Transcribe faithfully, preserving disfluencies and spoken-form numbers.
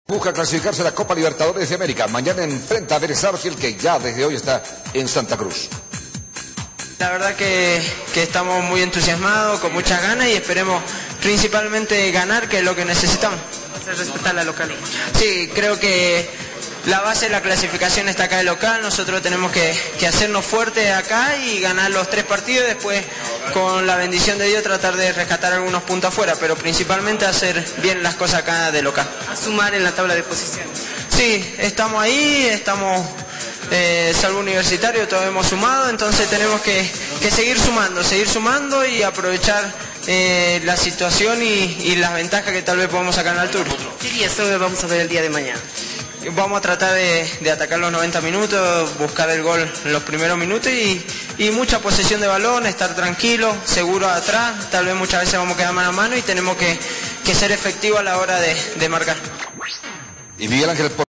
Busca clasificarse a la Copa Libertadores de América. Mañana enfrenta a Vélez Sarsfield, que ya desde hoy está en Santa Cruz. La verdad que, que estamos muy entusiasmados, con muchas ganas y esperemos principalmente ganar, que es lo que necesitamos. Hacer respetar la localidad. Sí, creo que la base de la clasificación está acá de local. Nosotros tenemos que, que hacernos fuertes acá y ganar los tres partidos. Después, con la bendición de Dios, tratar de rescatar algunos puntos afuera, pero principalmente hacer bien las cosas acá de local. A sumar en la tabla de posiciones. Sí, estamos ahí, estamos... Eh, salvo Universitario, todos hemos sumado, entonces tenemos que, que seguir sumando, seguir sumando y aprovechar eh, la situación y, y las ventajas que tal vez podemos sacar en el Tour. ¿Qué día solo vamos a ver el día de mañana? Vamos a tratar de, de atacar los noventa minutos, buscar el gol en los primeros minutos y, y mucha posesión de balón, estar tranquilo, seguro atrás. Tal vez muchas veces vamos a quedar mano a mano y tenemos que, que ser efectivos a la hora de, de marcar. Y Miguel Ángel